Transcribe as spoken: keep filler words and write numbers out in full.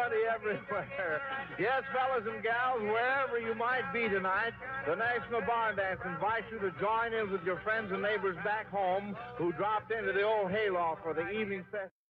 everybody everywhere. Yes, fellas and gals, wherever you might be tonight, the National Barn Dance invites you to join in with your friends and neighbors back home who dropped into the old hayloft for the evening festival.